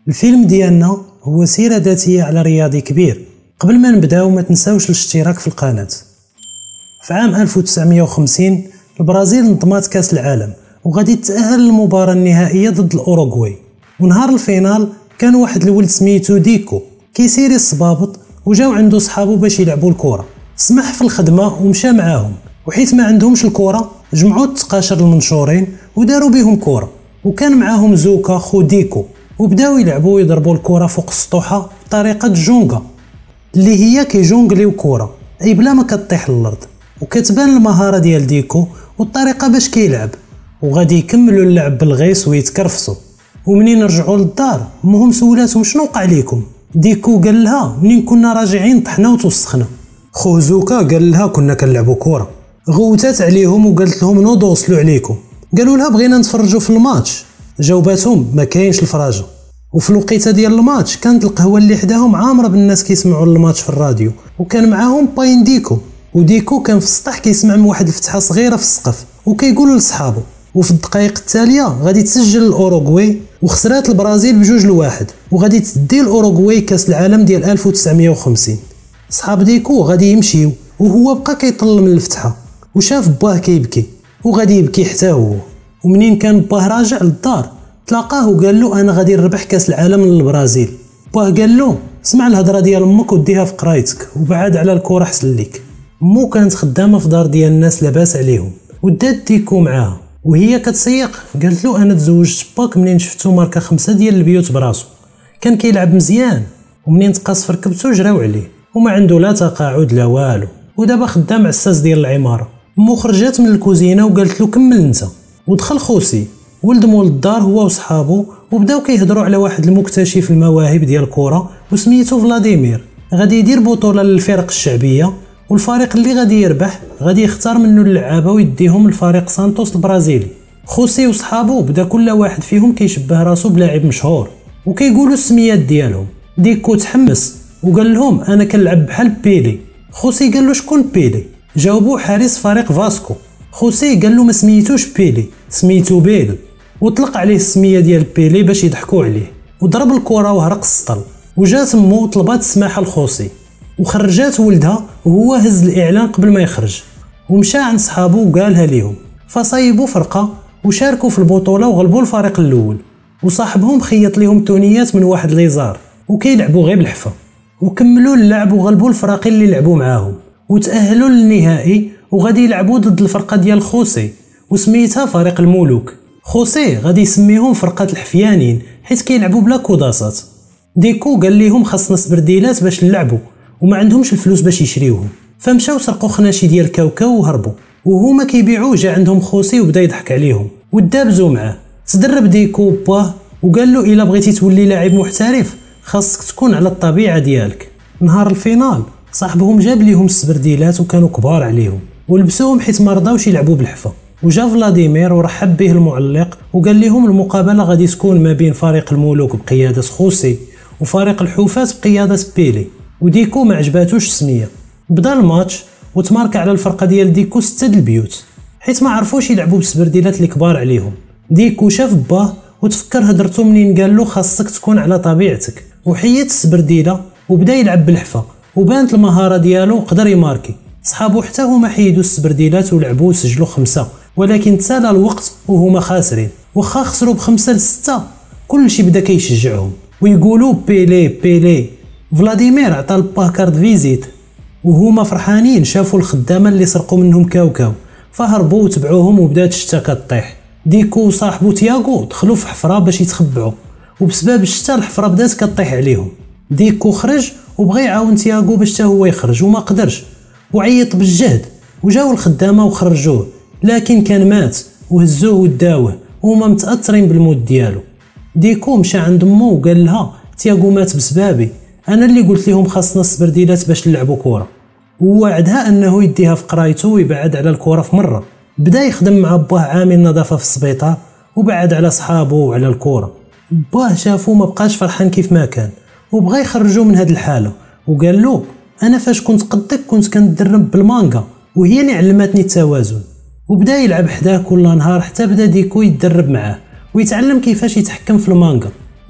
الفيلم ديالنا هو سيرة ذاتية على رياضي كبير. قبل ما نبداو ما تنساوش الاشتراك في القناة. في عام 1950 البرازيل نظمات كاس العالم وغادي تتأهل للمباراة النهائية ضد الأوروغواي، ونهار الفينال كان واحد الولد سميتو ديكو كيسيري الصبابط وجاو عنده صحابو باش يلعبوا الكرة. سمح في الخدمة ومشى معاهم، وحيت ما عندهمش الكرة جمعوا التقاشر المنشورين وداروا بهم كرة، وكان معاهم زوكا خو ديكو وبداو يلعبوا ويضربوا الكرة فوق السطوحة بطريقة جونغا اللي هي كيجونغليو كرة اي بلا ما كطيح للارض، وكتبان المهارة ديال ديكو والطريقة باش كيلعب. وغادي يكملوا اللعب بالغيس ويتكرفسوا. ومنين رجعوا للدار امهم سولاتهم شنو وقع ليكم. ديكو قال لها منين كنا راجعين طحنا وتوسخنا. خو زوكا قال لها كنا كنلعبوا كرة. غوتات عليهم وقالت لهم نوضوا وصلوا عليكم. قالوا لها بغينا نتفرجوا في الماتش. جاوباتهم ما كاينش الفراجه. وفي الوقيته ديال الماتش كانت القهوه اللي حداهم عامره بالناس كيسمعوا الماتش في الراديو، وكان معاهم باين ديكو. وديكو كان في السطح كيسمع من واحد الفتحه صغيره في السقف وكيقول لصحابه. وفي الدقائق التاليه غادي تسجل الاوروغواي وخسرات البرازيل ب2-1، وغادي تدي الاوروغواي كاس العالم ديال 1950. صحاب ديكو غادي يمشيو وهو بقى كيطل من الفتحه وشاف باه كيبكي وغادي يبكي حتى هو. ومنين كان باه راجع للدار تلاقاه وقال له انا غادي نربح كاس العالم للبرازيل. باه قال له اسمع الهضره ديال امك وديها في قرايتك وبعد على الكره حسن ليك. مو كانت خدامه في دار ديال الناس لاباس عليهم، ودات ديكو معاها وهي كتسيق. قالت له انا تزوجت باك منين شفتو ماركه 5 ديال البيوت براسو، كان كيلعب مزيان، ومنين تقاص في ركبتو جراو عليه وما عنده لا تقاعد لا والو، ودابا خدام عساس ديال العماره. مو خرجات من الكوزينه وقالت له كمل انت. ودخل خوسي ولد مول الدار هو وصحابو وبداو كيهضروا على واحد المكتشف المواهب ديال الكره وسميتو فلاديمير. غادي يدير بطوله للفرق الشعبيه، والفريق اللي غادي يربح غادي يختار منه اللعابه ويديهم لفريق سانتوس البرازيلي. خوسي وصحابو بدا كل واحد فيهم كيشبه راسو بلاعب مشهور وكيقولوا السميات ديالهم. ديكو تحمس وقال لهم انا كنلعب بحال بيلي. خوسي قال له شكون بيلي؟ جاوبوا حارس فريق فاسكو. خوسي قال له ما سميتوش بيلي، سميتو بيل، وطلق عليه السميه ديال بيلي باش يضحكوا عليه. وضرب الكره وهرق السطل. وجات امو طلبات السماحه لخوسي وخرجات ولدها وهو هز الاعلان قبل ما يخرج ومشى عند صحابو وقالها ليهم. فصايبوا فرقه وشاركوا في البطوله وغلبوا الفريق الاول، وصاحبهم خيط لهم تونيات من واحد ليزار وكيلعبوا غير بالحفه. وكملوا اللعب وغلبوا الفريقين اللي لعبوا معاهم وتأهلوا للنهائي، وغادي يلعبوا ضد الفرقه ديال خوسي وسميتها فريق الملوك. خوسي غادي يسميهم فرقه الحفيانين حيت كيلعبوا بلا كوداسات. ديكو قال لهم خاصنا سبرديلات باش نلعبوا وما عندهمش الفلوس باش يشريوهم، فمشاو سرقوا خناشي ديال كاوكاو وهربوا. وهما كيبيعوا جا عندهم خوسي وبدا يضحك عليهم ودابزوا معاه. تدرب ديكو باه وقال له الا بغيتي تولي لاعب محترف خاصك تكون على الطبيعه ديالك. نهار الفينال صاحبهم جاب ليهم السبرديلات وكانوا كبار عليهم ولبسوهم حيت ما رضاوش يلعبوا بالحفه. وجا فلاديمير ورحب به المعلق وقال لهم المقابله غادي تكون ما بين فريق الملوك بقياده خوسي وفريق الحوفات بقياده بيلي. وديكو ما عجباتوش السميه. بدا الماتش وتمارك على الفرقه ديال ديكو 6 د البيوت حيت ما عرفوش يلعبوا بالسبرديلات اللي كبار عليهم. ديكو شاف باه وتفكر هدرتو منين قال له خاصك تكون على طبيعتك، وحيد السبرديله وبدا يلعب بالحفه وبانت المهاره ديالو وقدر يماركي. صحابو حتى هما حيدوا السبرديلات ولعبوا وسجلوا 5، ولكن تسالى الوقت وهما خاسرين. وخا خسروا ب5-6 كلشي بدا كيشجعهم ويقولوا بيلي بيلي. فلاديمير عطى الباه كارد فيزيت وهما فرحانين شافوا الخدامه اللي سرقوا منهم كاوكاو، فهربوا وتبعوهم وبدات الشتا كطيح. ديكو وصاحبو تياغو دخلوا في حفره باش يتخبعوا، وبسبب الشتا الحفره بدات كطيح عليهم. ديكو خرج وبغى يعاون تياغو باش حتى هو يخرج وما قدرش وعيط بالجهد. وجاو الخدامه وخرجوه لكن كان مات وهزوه وداوه وهما متاثرين بالموت ديالو. ديكو مشى عند امو وقال لها تياغو مات بسبابي، انا اللي قلت لهم خاصنا السبرديلات باش نلعبوا كره. ووعدها انه يديها في قرايته ويبعد على الكره في مره. بدا يخدم مع باه عامل نظافه في السبيطار وبعد على صحابه وعلى الكره. باه شافو ما بقاش فرحان كيف ما كان وبغى يخرجوا من هاد الحاله وقال له انا فاش كنت قدك كنت كندرب بالمانغا وهي اللي علمتني التوازن. وبدا يلعب حداه كل نهار حتى بدا ديكو يتدرب معاه ويتعلم كيفاش يتحكم في المانغا.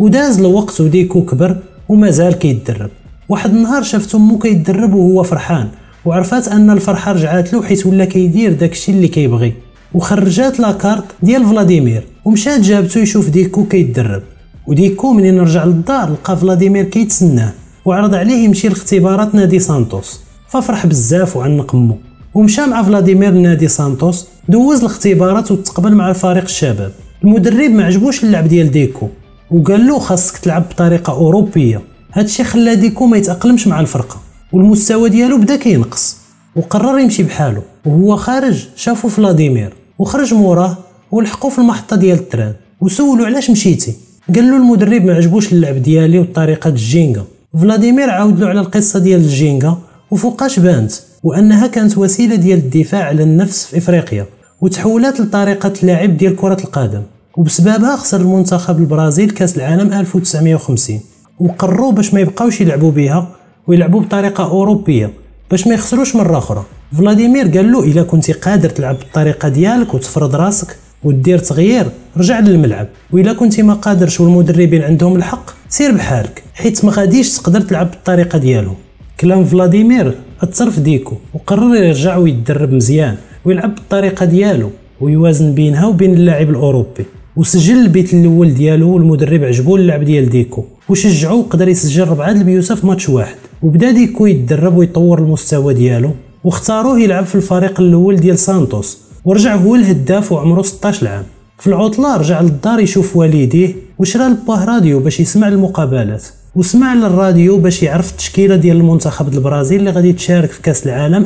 وداز الوقت وديكو كبر ومازال كيتدرب. واحد النهار شافت امو كيتدرب وهو فرحان، وعرفات ان الفرحه رجعات له حيت ولا كيدير داكشي اللي كيبغي، وخرجات لاكارت ديال فلاديمير ومشات جابتو يشوف ديكو كيتدرب. وديكو منين رجع للدار لقى فلاديمير كيتسناه وعرض عليه يمشي لاختبارات نادي سانتوس، ففرح بزاف وعنق امو ومشى مع فلاديمير لنادي سانتوس. دوز الاختبارات وتقبل مع الفريق الشباب. المدرب ما عجبوش اللعب ديال ديكو وقال له خاصك تلعب بطريقه اوروبيه. هادشي خلى ديكو ما يتاقلمش مع الفرقه والمستوى ديالو بدا كينقص، وقرر يمشي بحاله. وهو خارج شافو فلاديمير وخرج موراه ولحقو في المحطه ديال التران وسولو علاش مشيتي. قال له المدرب ما عجبوش اللعب ديالي وطريقه الجينغا. فلاديمير عاود له على القصه ديال الجينغا وفوقاش بانت وانها كانت وسيله ديال الدفاع على النفس في افريقيا وتحولات لطريقه اللعب ديال كره القدم، وبسببها خسر المنتخب البرازيل كاس العالم 1950. وقرروا باش ما يبقاوش يلعبوا بها ويلعبوا بطريقه اوروبيه باش ما يخسروش مره اخرى. فلاديمير قال له الا كنتي قادر تلعب بالطريقه ديالك وتفرض راسك ودير تغيير رجع للملعب، والا كنتي ما قادرش والمدربين عندهم الحق سير بحالك حيت ما غاديش تقدر تلعب بالطريقه ديالهم. كلام فلاديمير اثر في ديكو وقرر يرجع ويتدرب مزيان ويلعب بالطريقه ديالو ويوازن بينها وبين اللاعب الاوروبي. وسجل البيت الاول ديالو والمدرب عجبو اللعب ديال ديكو وشجعو وقدر يسجل 4 البيوت في ماتش واحد. وبدا ديكو يتدرب ويطور المستوى ديالو واختاروه يلعب في الفريق الاول ديال سانتوس ورجع هو الهداف وعمره 16 عام. في العطله رجع للدار يشوف والديه وشرى لباه راديو باش يسمع المقابلات، وسمع للراديو باش يعرف التشكيله ديال المنتخب البرازيل اللي غادي تشارك في كاس العالم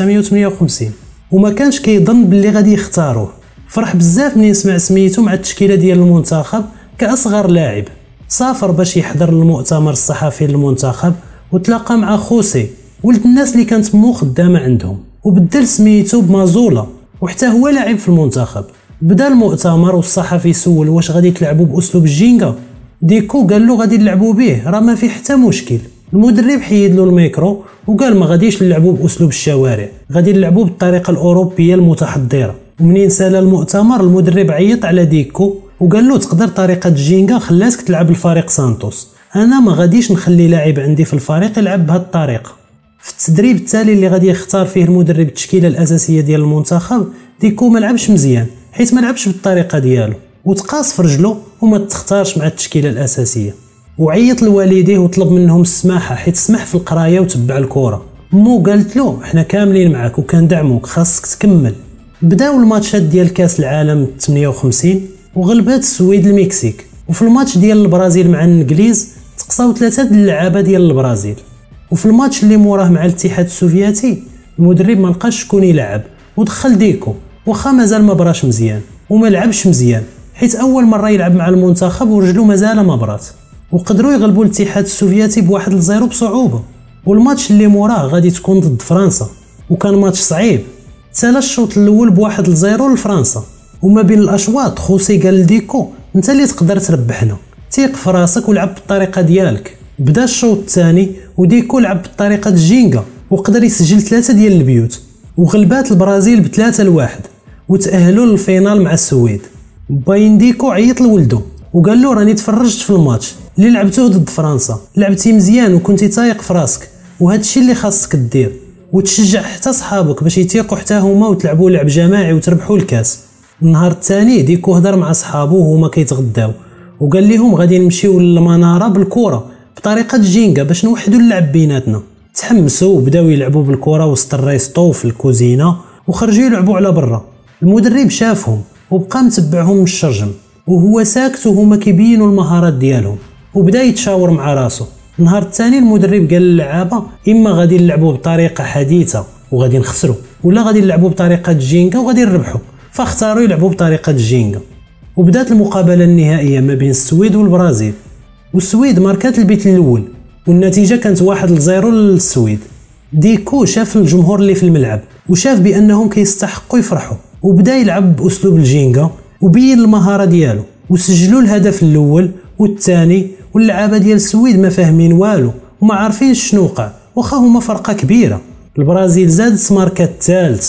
1958. وما كانش كيظن باللي غادي يختاروه. فرح بزاف ملي يسمع سميتو مع التشكيله ديال المنتخب كاصغر لاعب. سافر باش يحضر المؤتمر الصحفي للمنتخب وتلاقى مع خوسي ولد الناس اللي كانت مو خدامه عندهم، وبدل سميتو بمازولا وحتى هو لاعب في المنتخب. بدا المؤتمر والصحفي سول واش غادي تلعبوا باسلوب الجينغا. ديكو قال له غادي نلعبوا به راه ما في حتى مشكل. المدرب حيد له الميكرو وقال ما غاديش نلعبوا باسلوب الشوارع، غادي نلعبوا بالطريقه الاوروبيه المتحضره. ومنين سال المؤتمر المدرب عيط على ديكو وقال له تقدر طريقه الجينغا خلاتك تلعب الفريق سانتوس، انا ما غاديش نخلي لاعب عندي في الفريق يلعب بهذه الطريقه. في التدريب التالي اللي غادي يختار فيه المدرب التشكيله الاساسيه ديال المنتخب ديكو ما لعبش مزيان حيت ما لعبش بالطريقه ديالو وتقاص في رجله وما تختارش مع التشكيله الاساسيه. وعيط لوالديه وطلب منهم السماحه حيت سمح في القرايه وتبع الكره. مو قالت له حنا كاملين معاك وكندعموك خاصك تكمل. بداو الماتشات ديال كاس العالم 58 وغلبات السويد المكسيك، وفي الماتش ديال البرازيل مع الانجليز تقصاو 3 د اللعابه ديال البرازيل. وفي الماتش اللي موراه مع الاتحاد السوفيتي المدرب ما لقاش شكون يلعب ودخل ديكو واخا مازال ما براش مزيان وما لعبش مزيان حيت اول مره يلعب مع المنتخب ورجلو مازال ما برات. وقدروا يغلبوا الاتحاد السوفيتي ب1-0 بصعوبه. والماتش اللي موراه غادي تكون ضد فرنسا وكان ماتش صعيب. تسالى الشوط الاول ب1-0 لفرنسا، وما بين الاشواط خوسي قال لديكو انت اللي تقدر تربحنا، ثيق في راسك ولعب بالطريقه ديالك. بدا الشوط الثاني وديكو لعب بالطريقه الجينغا وقدر يسجل 3 ديال البيوت وغلبات البرازيل ب3-1 وتاهلوا للفينال مع السويد. باين ديكو عيط لولدو وقال له راني تفرجت في الماتش اللي لعبتوه ضد فرنسا، لعبتي مزيان وكنتي تايق في راسك وهذا الشيء اللي خاصك دير وتشجع حتى صحابك باش يتيقوا حتى هما وتلعبوا لعب جماعي وتربحوا الكاس. النهار الثاني ديكو هضر مع صحابو وهما كيتغداو وقال لهم غادي نمشيو للمناره بالكره بطريقه جينغا باش نوحدوا اللعب بيناتنا. تحمسوا وبداو يلعبوا بالكره وسط الريستو في الكوزينه وخرجوا يلعبوا على برا. المدرب شافهم وبقى متبعهم من الشرجم وهو ساكت وهما كيبينوا المهارات ديالهم وبدا يتشاور مع راسو. النهار الثاني المدرب قال للعابه اما غادي نلعبوا بطريقه حديثه وغادي نخسروا ولا غادي نلعبوا بطريقه جينغا وغادي نربحوا، فاختاروا يلعبوا بطريقه جينغا. وبدات المقابله النهائيه ما بين السويد والبرازيل، والسويد ماركات البيت الاول والنتيجه كانت 1-0 للسويد. ديكو شاف الجمهور اللي في الملعب وشاف بانهم كيستحقوا يفرحوا وبدا يلعب باسلوب الجينغا وبين المهاره ديالو وسجلوا الهدف الاول والثاني. واللعابه ديال السويد ما فاهمين والو وما عارفين شنو وقع واخا هما فرقه كبيره. البرازيل زادت ماركات الثالث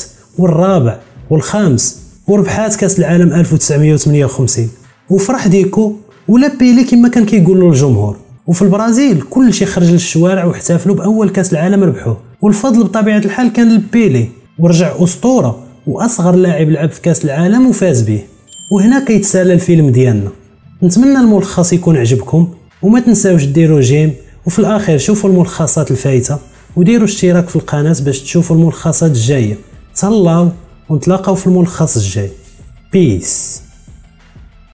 والرابع والخامس وربحات كاس العالم 1958. وفرح ديكو ولا بيلي كما كان كيقولوا الجمهور. وفي البرازيل كلشي خرج للشوارع واحتفلوا باول كاس العالم ربحوه، والفضل بطبيعه الحال كان لبيلي، ورجع اسطوره واصغر لاعب لعب في كاس العالم وفاز به. وهنا كيتسالى الفيلم ديالنا. نتمنى الملخص يكون عجبكم، وما تنساوش ديروا جيم، وفي الاخير شوفوا الملخصات الفايته وديروا اشتراك في القناه باش تشوفوا الملخصات الجايه. تهلاو ونتلاقاو في الملخص الجاي. بيس.